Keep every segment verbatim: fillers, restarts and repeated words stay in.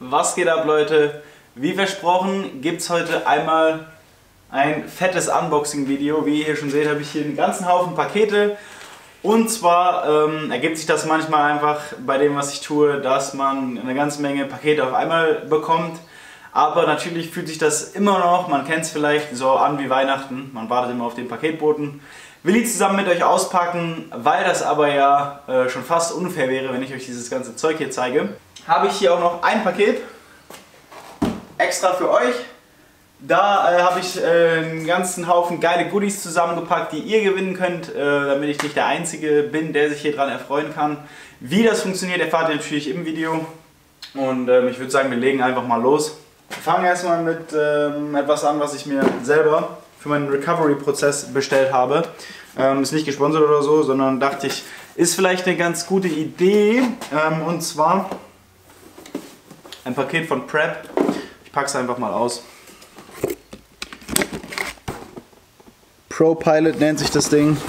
Was geht ab, Leute? Wie versprochen gibt es heute einmal ein fettes Unboxing-Video. Wie ihr hier schon seht, habe ich hier einen ganzen Haufen Pakete. Und zwar ähm, ergibt sich das manchmal einfach bei dem, was ich tue, dass man eine ganze Menge Pakete auf einmal bekommt. Aber natürlich fühlt sich das immer noch, man kennt es vielleicht, so an wie Weihnachten. Man wartet immer auf den Paketboten. Will ich zusammen mit euch auspacken, weil das aber ja äh, schon fast unfair wäre, wenn ich euch dieses ganze Zeug hier zeige. Habe ich hier auch noch ein Paket extra für euch. Da äh, habe ich äh, einen ganzen Haufen geile Goodies zusammengepackt, die ihr gewinnen könnt, äh, damit ich nicht der Einzige bin, der sich hier dran erfreuen kann. Wie das funktioniert, erfahrt ihr natürlich im Video. Und äh, ich würde sagen, wir legen einfach mal los. Wir fangen erstmal mit ähm, etwas an, was ich mir selber für meinen Recovery-Prozess bestellt habe. Ähm, ist nicht gesponsert oder so, sondern dachte ich, ist vielleicht eine ganz gute Idee. Ähm, und zwar ein Paket von Prep. Ich packe es einfach mal aus. ProPilot nennt sich das Ding.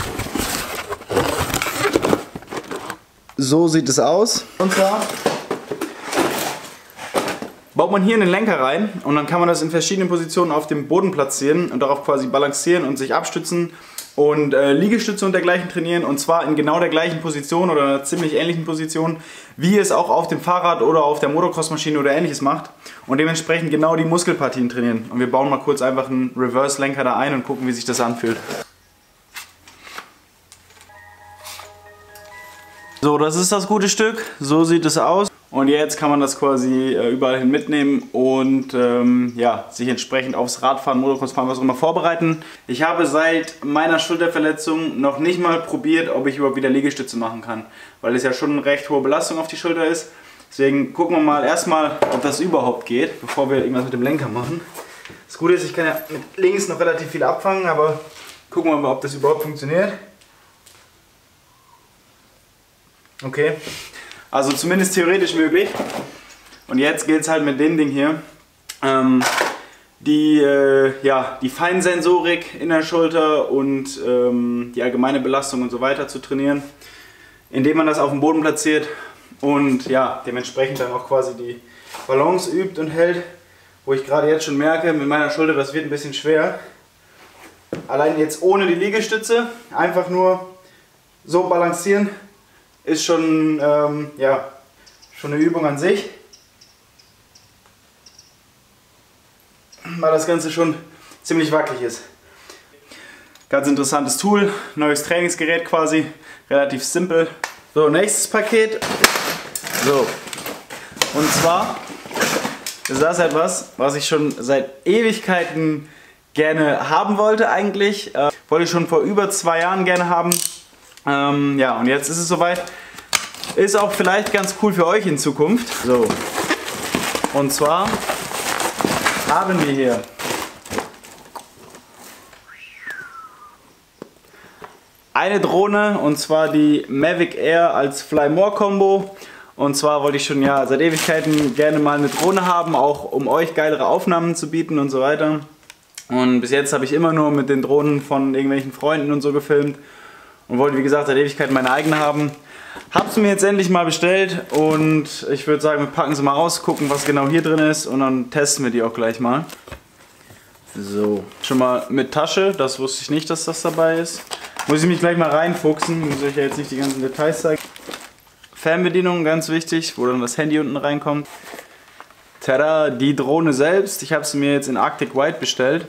So sieht es aus. Und zwar baut man hier einen Lenker rein und dann kann man das in verschiedenen Positionen auf dem Boden platzieren und darauf quasi balancieren und sich abstützen und äh, Liegestütze und dergleichen trainieren, und zwar in genau der gleichen Position oder einer ziemlich ähnlichen Position, wie ihr es auch auf dem Fahrrad oder auf der Motocross-Maschine oder ähnliches macht, und dementsprechend genau die Muskelpartien trainieren. Und wir bauen mal kurz einfach einen Reverse-Lenker da ein und gucken, wie sich das anfühlt. So, das ist das gute Stück, so sieht es aus. Und jetzt kann man das quasi äh, überall hin mitnehmen und ähm, ja, sich entsprechend aufs Radfahren, Motocrossfahren, was auch immer vorbereiten. Ich habe seit meiner Schulterverletzung noch nicht mal probiert, ob ich überhaupt wieder Liegestütze machen kann, weil es ja schon eine recht hohe Belastung auf die Schulter ist. Deswegen gucken wir mal erstmal, ob das überhaupt geht, bevor wir irgendwas mit dem Lenker machen. Das Gute ist, ich kann ja mit links noch relativ viel abfangen, aber gucken wir mal, ob das überhaupt funktioniert. Okay. Also zumindest theoretisch möglich. Und jetzt geht es halt mit dem Ding hier. Ähm, die, äh, ja, die Feinsensorik in der Schulter und ähm, die allgemeine Belastung und so weiter zu trainieren, indem man das auf dem Boden platziert und ja, dementsprechend dann auch quasi die Balance übt und hält. Wo ich gerade jetzt schon merke, mit meiner Schulter, das wird ein bisschen schwer. Allein jetzt ohne die Liegestütze, einfach nur so balancieren, ist schon, ähm, ja, schon eine Übung an sich, weil das Ganze schon ziemlich wackelig ist. Ganz interessantes Tool, neues Trainingsgerät quasi, relativ simpel. So, nächstes Paket. So, und zwar ist das etwas, was ich schon seit Ewigkeiten gerne haben wollte eigentlich. Äh, wollte ich schon vor über zwei Jahren gerne haben. Ähm, ja, und jetzt ist es soweit. Ist auch vielleicht ganz cool für euch in Zukunft. So. Und zwar haben wir hier eine Drohne, und zwar die Mavic Air als Fly More Combo. Und zwar wollte ich schon ja seit Ewigkeiten gerne mal eine Drohne haben, auch um euch geilere Aufnahmen zu bieten und so weiter. Und bis jetzt habe ich immer nur mit den Drohnen von irgendwelchen Freunden und so gefilmt. Und wollte, wie gesagt, seit Ewigkeit meine eigene haben. Hab's mir jetzt endlich mal bestellt und ich würde sagen, wir packen sie mal raus, gucken, was genau hier drin ist, und dann testen wir die auch gleich mal. So, schon mal mit Tasche, das wusste ich nicht, dass das dabei ist. Muss ich mich gleich mal reinfuchsen, muss ich ja jetzt nicht die ganzen Details zeigen. Fernbedienung, ganz wichtig, wo dann das Handy unten reinkommt. Tada, die Drohne selbst, ich habe sie mir jetzt in Arctic White bestellt.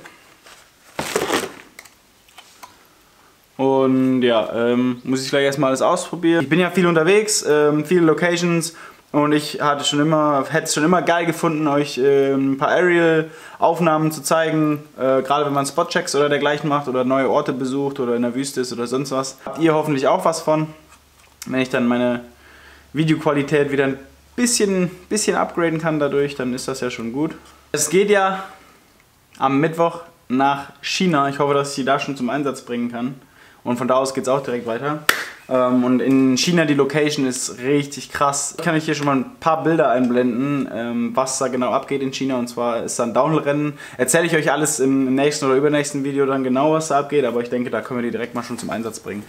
Und ja, ähm, muss ich gleich erstmal alles ausprobieren. Ich bin ja viel unterwegs, ähm, viele Locations, und ich hatte schon immer, hätte es schon immer geil gefunden, euch ähm, ein paar Aerial-Aufnahmen zu zeigen. Äh, gerade wenn man Spotchecks oder dergleichen macht oder neue Orte besucht oder in der Wüste ist oder sonst was. Habt ihr hoffentlich auch was von, wenn ich dann meine Videoqualität wieder ein bisschen, bisschen upgraden kann dadurch, dann ist das ja schon gut. Es geht ja am Mittwoch nach China. Ich hoffe, dass ich die da schon zum Einsatz bringen kann. Und von da aus geht es auch direkt weiter. Ähm, und in China, die Location ist richtig krass. Ich kann euch hier schon mal ein paar Bilder einblenden, ähm, was da genau abgeht in China. Und zwar ist da ein Downhill-Rennen. Erzähle ich euch alles im nächsten oder übernächsten Video dann genau, was da abgeht. Aber ich denke, da können wir die direkt mal schon zum Einsatz bringen.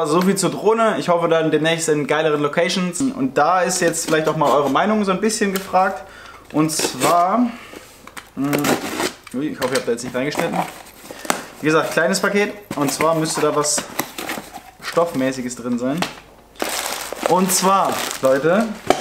so viel zur Drohne. Ich hoffe dann demnächst in geileren Locations. Und da ist jetzt vielleicht auch mal eure Meinung so ein bisschen gefragt. Und zwar, ich hoffe, ihr habt da jetzt nicht reingeschnitten. Wie gesagt, kleines Paket. Und zwar müsste da was Stoffmäßiges drin sein. Und zwar, Leute,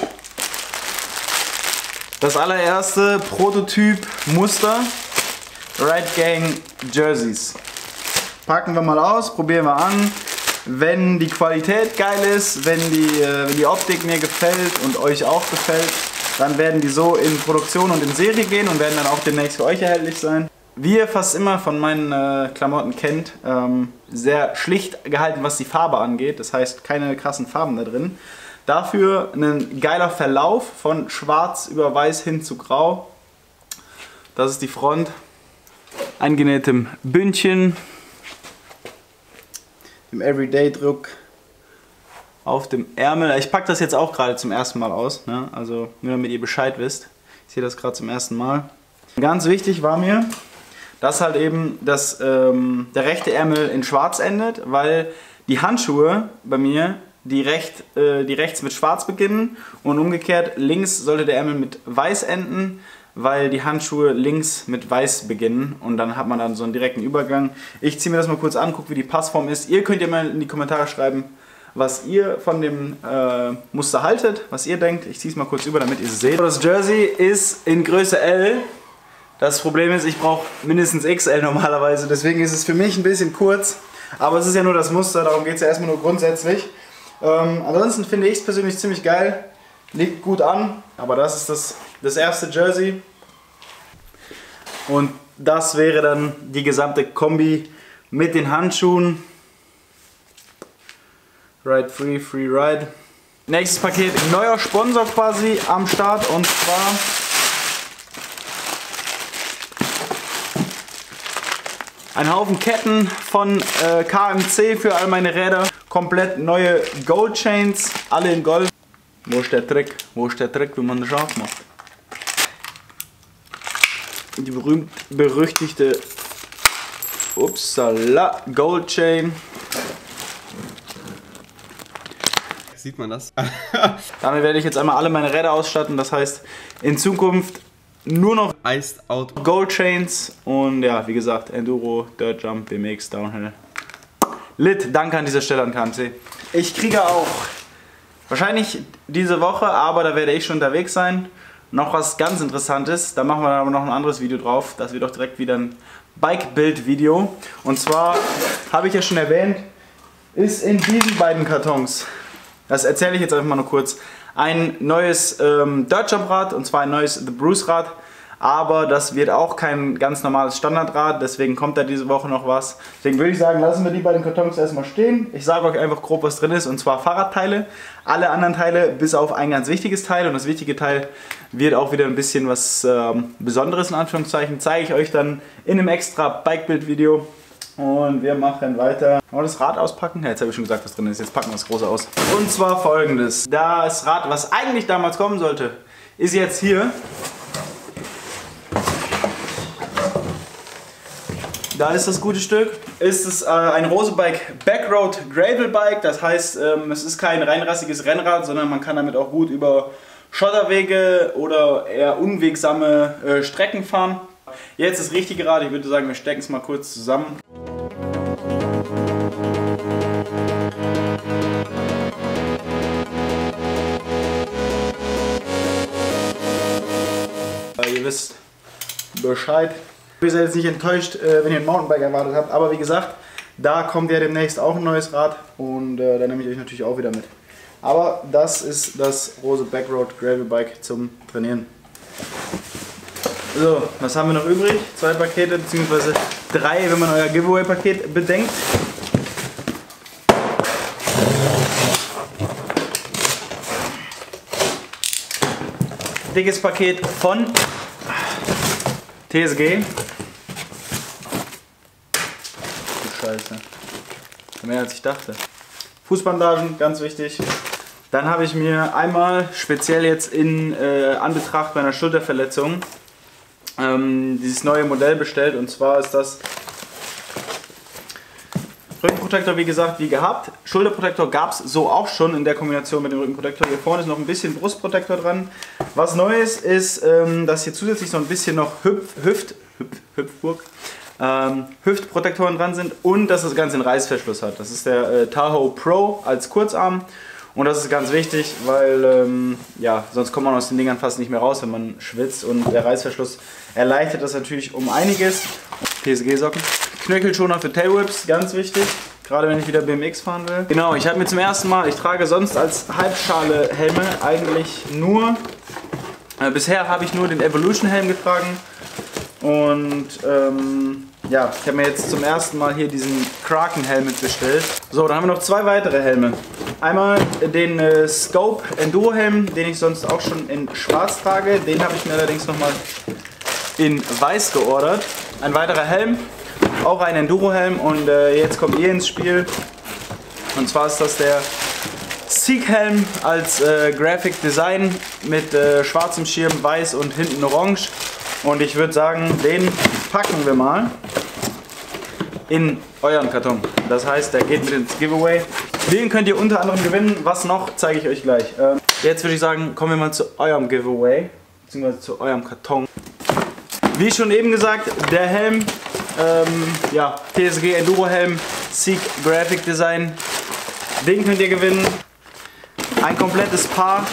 das allererste Prototyp Muster Ride Gang Jerseys. Packen wir mal aus, probieren wir an. Wenn die Qualität geil ist, wenn die, äh, wenn die Optik mir gefällt und euch auch gefällt, dann werden die so in Produktion und in Serie gehen und werden dann auch demnächst für euch erhältlich sein. Wie ihr fast immer von meinen äh, Klamotten kennt, ähm, sehr schlicht gehalten, was die Farbe angeht. Das heißt, keine krassen Farben da drin. Dafür ein geiler Verlauf von schwarz über weiß hin zu grau. Das ist die Front. Eingenähtem Bündchen. Im Everyday-Druck auf dem Ärmel. Ich packe das jetzt auch gerade zum ersten Mal aus. Ne? Also nur damit ihr Bescheid wisst. Ich sehe das gerade zum ersten Mal. Ganz wichtig war mir, dass halt eben das, ähm, der rechte Ärmel in schwarz endet, weil die Handschuhe bei mir, die, recht, äh, die rechts mit schwarz beginnen und umgekehrt links sollte der Ärmel mit weiß enden, weil die Handschuhe links mit weiß beginnen und dann hat man dann so einen direkten Übergang. Ich ziehe mir das mal kurz an, gucke wie die Passform ist. Ihr könnt ja mal in die Kommentare schreiben, was ihr von dem äh, Muster haltet, was ihr denkt. Ich ziehe es mal kurz über, damit ihr es seht. Das Jersey ist in Größe L. Das Problem ist, ich brauche mindestens X L normalerweise, deswegen ist es für mich ein bisschen kurz. Aber es ist ja nur das Muster, darum geht es ja erstmal nur grundsätzlich. Ähm, ansonsten finde ich es persönlich ziemlich geil, liegt gut an, aber das ist das, das erste Jersey. Und das wäre dann die gesamte Kombi mit den Handschuhen. Ride Free, Free Ride. Nächstes Paket, neuer Sponsor quasi am Start und zwar ein Haufen Ketten von äh, K M C für all meine Räder. Komplett neue Gold Chains, alle in Gold. Wo ist der Trick? Wo ist der Trick, wie man das scharf macht? Die berühmt berüchtigte Upsala Gold Chain. Sieht man das? Damit werde ich jetzt einmal alle meine Räder ausstatten. Das heißt, in Zukunft nur noch Iced Out Gold Chains und ja, wie gesagt, Enduro, Dirt Jump, B M X, Downhill. Lit, danke an dieser Stelle an K M C. Ich kriege auch wahrscheinlich diese Woche, aber da werde ich schon unterwegs sein, noch was ganz Interessantes. Da machen wir aber noch ein anderes Video drauf. Das wird auch direkt wieder ein Bike-Build-Video. Und zwar, habe ich ja schon erwähnt, ist in diesen beiden Kartons, das erzähle ich jetzt einfach mal nur kurz, ein neues ähm, Dirt Jump Rad, und zwar ein neues The Bruce Rad. Aber das wird auch kein ganz normales Standardrad, deswegen kommt da diese Woche noch was. Deswegen würde ich sagen, lassen wir die beiden Kartons erstmal stehen. Ich sage euch einfach grob, was drin ist, und zwar Fahrradteile. Alle anderen Teile, bis auf ein ganz wichtiges Teil, und das wichtige Teil wird auch wieder ein bisschen was ähm, Besonderes in Anführungszeichen, zeige ich euch dann in einem extra Bike-Build-Video. Und wir machen weiter. Wollen wir das Rad auspacken? Ja, jetzt habe ich schon gesagt, was drin ist. Jetzt packen wir das große aus. Und zwar folgendes. Das Rad, was eigentlich damals kommen sollte, ist jetzt hier. Da ist das gute Stück. Ist es äh, ein Rosebike Backroad Gravel Bike. Das heißt, ähm, es ist kein reinrassiges Rennrad, sondern man kann damit auch gut über Schotterwege oder eher unwegsame äh, Strecken fahren. Jetzt das richtige Rad. Ich würde sagen, wir stecken es mal kurz zusammen. Ihr wisst Bescheid. Ihr seid jetzt nicht enttäuscht, wenn ihr ein Mountainbike erwartet habt, aber wie gesagt, da kommt ja demnächst auch ein neues Rad und äh, da nehme ich euch natürlich auch wieder mit. Aber das ist das Rose Backroad Gravel Bike zum Trainieren. So, was haben wir noch übrig? Zwei Pakete bzw. drei, wenn man euer Giveaway-Paket bedenkt. Dickes Paket von T S G. Du Scheiße. Mehr als ich dachte. Fußbandagen, ganz wichtig. Dann habe ich mir einmal speziell jetzt in äh, Anbetracht meiner Schulterverletzung ähm, dieses neue Modell bestellt, und zwar ist das Rückenprotektor wie gesagt wie gehabt. Schulterprotektor gab es so auch schon in der Kombination mit dem Rückenprotektor. Hier vorne ist noch ein bisschen Brustprotektor dran. Was Neues ist, ähm, dass hier zusätzlich so ein bisschen noch Hüpf, Hüft, Hüpf, Hüpfburg, ähm, Hüftprotektoren dran sind und dass das Ganze einen Reißverschluss hat. Das ist der äh, Tahoe Pro als Kurzarm. Und das ist ganz wichtig, weil ähm, ja, sonst kommt man aus den Dingern fast nicht mehr raus, wenn man schwitzt. Und der Reißverschluss erleichtert das natürlich um einiges. P S G-Socken. Knöchelschoner für Tailwhips, ganz wichtig. Gerade wenn ich wieder B M X fahren will. Genau, ich habe mir zum ersten Mal, ich trage sonst als Halbschale Helme eigentlich nur, äh, bisher habe ich nur den Evolution Helm getragen. Und ähm, ja, ich habe mir jetzt zum ersten Mal hier diesen Kraken Helm bestellt. So, dann haben wir noch zwei weitere Helme. Einmal den äh, Scope Enduro Helm, den ich sonst auch schon in schwarz trage. Den habe ich mir allerdings nochmal in weiß geordert. Ein weiterer Helm, auch ein Enduro Helm und äh, jetzt kommt ihr ins Spiel. Und zwar ist das der Seek Helm als äh, Graphic Design mit äh, schwarzem Schirm, weiß und hinten orange. Und ich würde sagen, den packen wir mal in euren Karton. Das heißt, der geht mit ins Giveaway. Den könnt ihr unter anderem gewinnen. Was noch, zeige ich euch gleich. Ähm, jetzt würde ich sagen, kommen wir mal zu eurem Giveaway, beziehungsweise zu eurem Karton. Wie schon eben gesagt, der Helm, ähm, ja, P S G Enduro Helm, Seek Graphic Design. Den könnt ihr gewinnen. Ein komplettes Paar.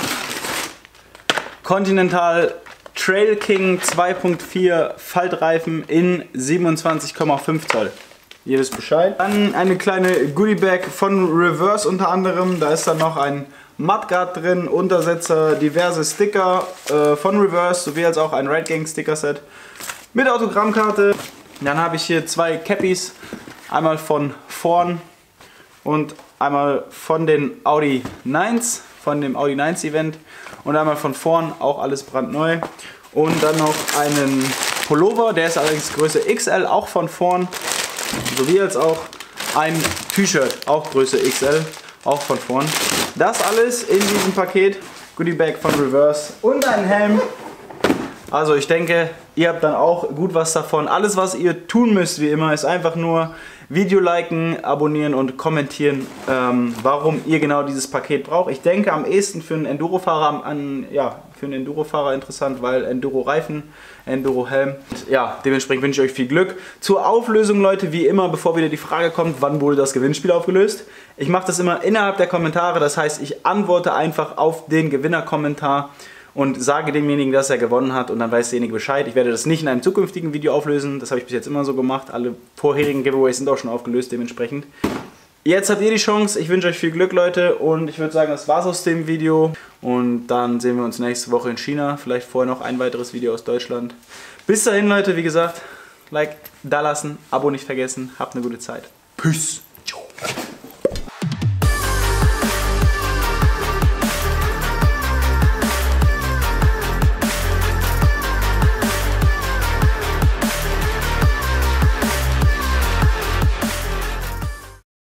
Continental Trail King zwei Punkt vier Faltreifen in siebenundzwanzig Komma fünf Zoll. Ihr wisst Bescheid. Dann eine kleine Goodie Bag von Reverse unter anderem. Da ist dann noch ein Mudguard drin, Untersetzer, diverse Sticker äh, von Reverse, sowie als auch ein Ride Gang Sticker Set mit Autogrammkarte. Dann habe ich hier zwei Cappies. Einmal von vorn und einmal von den Audi Nines, von dem Audi Nines Event. Und einmal von vorn, auch alles brandneu. Und dann noch einen Pullover, der ist allerdings Größe X L, auch von vorn. Sowie als auch ein T-Shirt, auch Größe X L, auch von vorn. Das alles in diesem Paket. Goodie Bag von Reverse und ein Helm. Also ich denke, ihr habt dann auch gut was davon. Alles, was ihr tun müsst, wie immer, ist einfach nur Video liken, abonnieren und kommentieren, ähm, warum ihr genau dieses Paket braucht. Ich denke am ehesten für einen Enduro-Fahrer an, ja, für einen Enduro-Fahrer interessant, weil Enduro-Reifen, Enduro-Helm. Ja, dementsprechend wünsche ich euch viel Glück. Zur Auflösung, Leute, wie immer, bevor wieder die Frage kommt, wann wurde das Gewinnspiel aufgelöst? Ich mache das immer innerhalb der Kommentare, das heißt, ich antworte einfach auf den Gewinnerkommentar und sage demjenigen, dass er gewonnen hat und dann weiß derjenige Bescheid. Ich werde das nicht in einem zukünftigen Video auflösen, das habe ich bis jetzt immer so gemacht. Alle vorherigen Giveaways sind auch schon aufgelöst dementsprechend. Jetzt habt ihr die Chance, ich wünsche euch viel Glück, Leute, und ich würde sagen, das war's aus dem Video und dann sehen wir uns nächste Woche in China, vielleicht vorher noch ein weiteres Video aus Deutschland. Bis dahin, Leute, wie gesagt, Like da lassen, Abo nicht vergessen, habt eine gute Zeit. Peace!